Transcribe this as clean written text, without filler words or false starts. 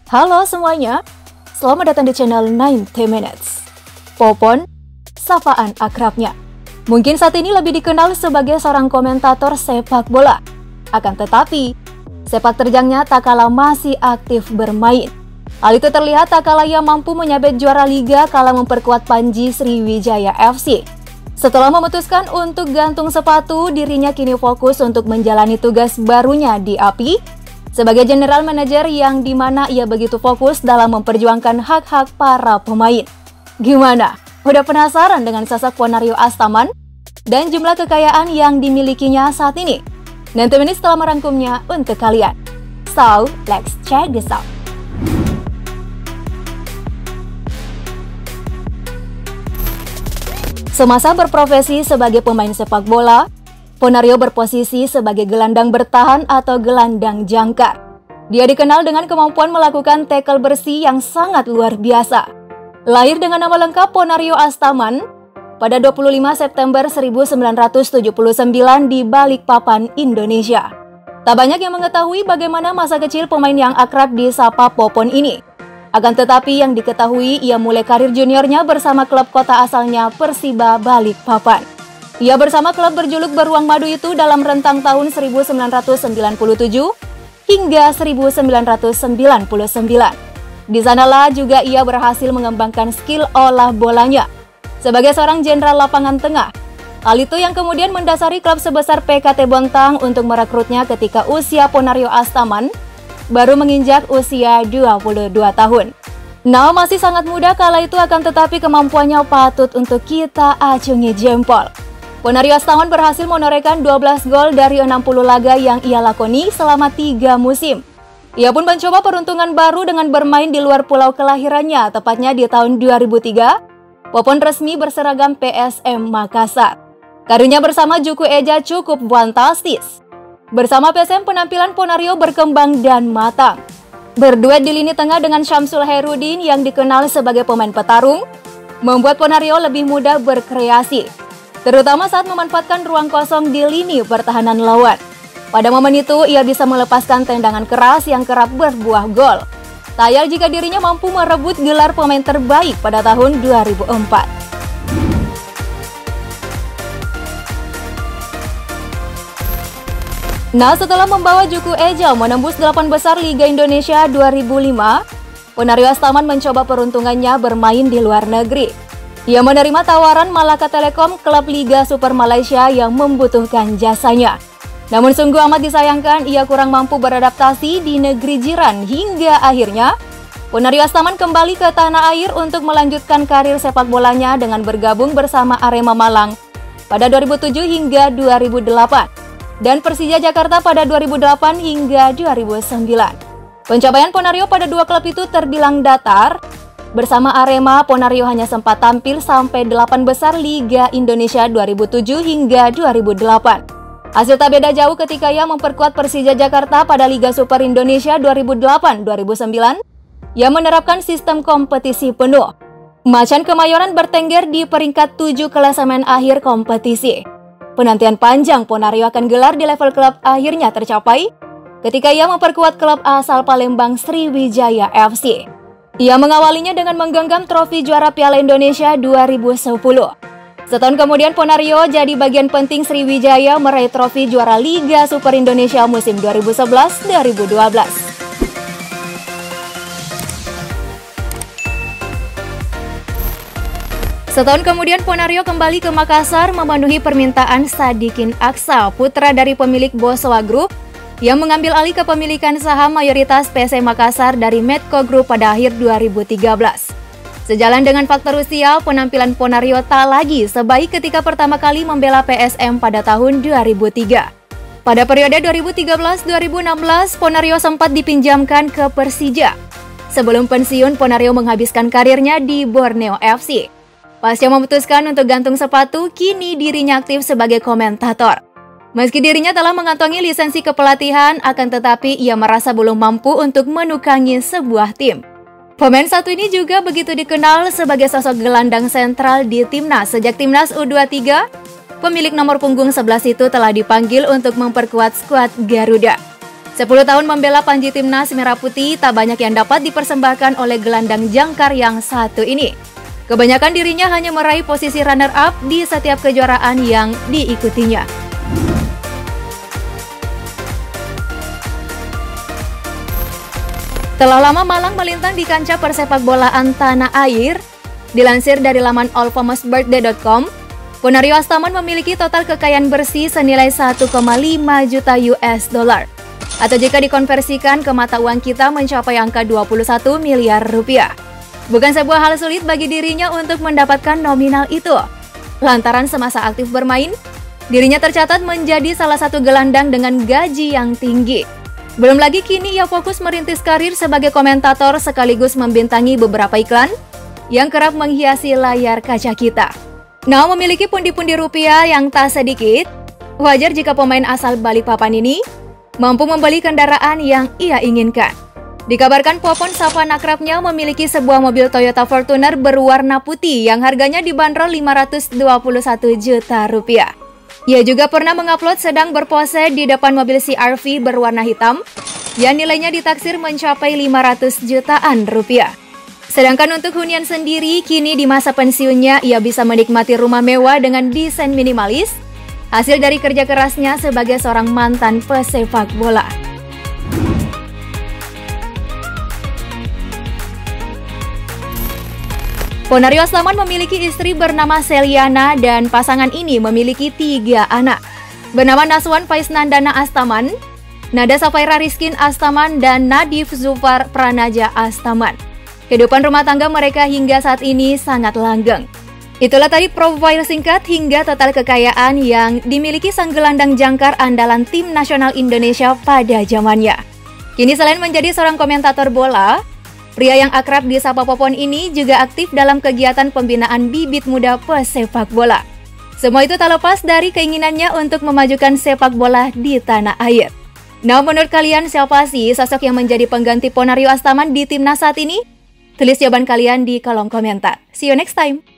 Halo semuanya, selamat datang di channel 90 Minutes. Popon, sapaan akrabnya. Mungkin saat ini lebih dikenal sebagai seorang komentator sepak bola. Akan tetapi, sepak terjangnya tak kalah masih aktif bermain. Hal itu terlihat tak kalah ia mampu menyabet juara liga kala memperkuat Panji Sriwijaya FC. Setelah memutuskan untuk gantung sepatu, dirinya kini fokus untuk menjalani tugas barunya di API sebagai general manager yang dimana ia begitu fokus dalam memperjuangkan hak-hak para pemain. Gimana? Udah penasaran dengan sosok Ponario Astaman dan jumlah kekayaan yang dimilikinya saat ini? Nanti ini setelah merangkumnya untuk kalian. So, let's check this out. Semasa berprofesi sebagai pemain sepak bola, Ponario berposisi sebagai gelandang bertahan atau gelandang jangkar. Dia dikenal dengan kemampuan melakukan tackle bersih yang sangat luar biasa. Lahir dengan nama lengkap Ponario Astaman pada 25 September 1979 di Balikpapan, Indonesia. Tak banyak yang mengetahui bagaimana masa kecil pemain yang akrab disapa Popon ini. Akan tetapi yang diketahui ia mulai karir juniornya bersama klub kota asalnya Persiba Balikpapan. Ia bersama klub berjuluk Beruang Madu itu dalam rentang tahun 1997 hingga 1999. Di sanalah juga ia berhasil mengembangkan skill olah bolanya sebagai seorang jenderal lapangan tengah. Hal itu yang kemudian mendasari klub sebesar PKT Bontang untuk merekrutnya ketika usia Ponario Astaman baru menginjak usia 22 tahun. Nah, masih sangat muda kala itu, akan tetapi kemampuannya patut untuk kita acungi jempol. Ponario Astaman berhasil menorehkan 12 gol dari 60 laga yang ia lakoni selama 3 musim. Ia pun mencoba peruntungan baru dengan bermain di luar pulau kelahirannya, tepatnya di tahun 2003. Popon resmi berseragam PSM Makassar. Karirnya bersama Juku Eja cukup fantastis. Bersama PSM penampilan Ponario berkembang dan matang. Berduet di lini tengah dengan Syamsul Herudin yang dikenal sebagai pemain petarung, membuat Ponario lebih mudah berkreasi, terutama saat memanfaatkan ruang kosong di lini pertahanan lawan. Pada momen itu, ia bisa melepaskan tendangan keras yang kerap berbuah gol. Tayal jika dirinya mampu merebut gelar pemain terbaik pada tahun 2004. Nah, setelah membawa Juku Eja menembus 8 besar Liga Indonesia 2005, Ponario Astaman mencoba peruntungannya bermain di luar negeri. Ia menerima tawaran Malaka Telekom, klub Liga Super Malaysia yang membutuhkan jasanya. Namun sungguh amat disayangkan ia kurang mampu beradaptasi di negeri jiran hingga akhirnya Ponario Astaman kembali ke tanah air untuk melanjutkan karir sepak bolanya dengan bergabung bersama Arema Malang pada 2007 hingga 2008 dan Persija Jakarta pada 2008 hingga 2009. Pencapaian Ponario pada dua klub itu terbilang datar. Bersama Arema, Ponario hanya sempat tampil sampai 8 besar Liga Indonesia 2007 hingga 2008. Hasil tak beda jauh ketika ia memperkuat Persija Jakarta pada Liga Super Indonesia 2008-2009 yang menerapkan sistem kompetisi penuh. Macan Kemayoran bertengger di peringkat 7 klasemen akhir kompetisi. Penantian panjang Ponario akan gelar di level klub akhirnya tercapai ketika ia memperkuat klub asal Palembang Sriwijaya FC. Ia mengawalinya dengan menggenggam trofi juara Piala Indonesia 2010. Setahun kemudian Ponario jadi bagian penting Sriwijaya meraih trofi juara Liga Super Indonesia musim 2011-2012. Setahun kemudian Ponario kembali ke Makassar memenuhi permintaan Sadikin Aksa, putra dari pemilik Boswa Group, yang mengambil alih kepemilikan saham mayoritas PC Makassar dari Medco Group pada akhir 2013. Sejalan dengan faktor usia, penampilan Ponario tak lagi sebaik ketika pertama kali membela PSM pada tahun 2003. Pada periode 2013-2016, Ponario sempat dipinjamkan ke Persija. Sebelum pensiun, Ponario menghabiskan karirnya di Borneo FC. Pasca memutuskan untuk gantung sepatu, kini dirinya aktif sebagai komentator. Meski dirinya telah mengantongi lisensi kepelatihan, akan tetapi ia merasa belum mampu untuk menukangi sebuah tim. Pemain satu ini juga begitu dikenal sebagai sosok gelandang sentral di timnas. Sejak timnas U23, pemilik nomor punggung 11 itu telah dipanggil untuk memperkuat skuad Garuda. 10 tahun membela panji timnas Merah Putih, tak banyak yang dapat dipersembahkan oleh gelandang jangkar yang satu ini. Kebanyakan dirinya hanya meraih posisi runner-up di setiap kejuaraan yang diikutinya. Telah lama malang melintang di kancah persepakbolaan tanah air. Dilansir dari laman allfamousbirthday.com, Ponario Astaman memiliki total kekayaan bersih senilai 1,5 juta US dollar. Atau jika dikonversikan ke mata uang kita mencapai angka 21 miliar rupiah. Bukan sebuah hal sulit bagi dirinya untuk mendapatkan nominal itu. Lantaran semasa aktif bermain, dirinya tercatat menjadi salah satu gelandang dengan gaji yang tinggi. Belum lagi kini ia fokus merintis karir sebagai komentator sekaligus membintangi beberapa iklan yang kerap menghiasi layar kaca kita. Nah, memiliki pundi-pundi rupiah yang tak sedikit, wajar jika pemain asal Balikpapan ini mampu membeli kendaraan yang ia inginkan. Dikabarkan Popon Safan akrabnya memiliki sebuah mobil Toyota Fortuner berwarna putih yang harganya dibanderol 521 juta rupiah. Ia juga pernah mengupload sedang berpose di depan mobil CR-V berwarna hitam yang nilainya ditaksir mencapai 500 jutaan rupiah. Sedangkan untuk hunian sendiri, kini di masa pensiunnya ia bisa menikmati rumah mewah dengan desain minimalis, hasil dari kerja kerasnya sebagai seorang mantan pesepak bola. Ponario Astaman memiliki istri bernama Seliana dan pasangan ini memiliki 3 anak. Bernama Naswan Faisnandana Astaman, Nada Safaira Rizkin Astaman, dan Nadif Zufar Pranaja Astaman. Kehidupan rumah tangga mereka hingga saat ini sangat langgeng. Itulah tadi profil singkat hingga total kekayaan yang dimiliki sang gelandang jangkar andalan tim nasional Indonesia pada zamannya. Kini selain menjadi seorang komentator bola, pria yang akrab disapa Popon ini juga aktif dalam kegiatan pembinaan bibit muda pesepak bola. Semua itu tak lepas dari keinginannya untuk memajukan sepak bola di tanah air. Nah, menurut kalian siapa sih sosok yang menjadi pengganti Ponario Astaman di timnas saat ini? Tulis jawaban kalian di kolom komentar. See you next time!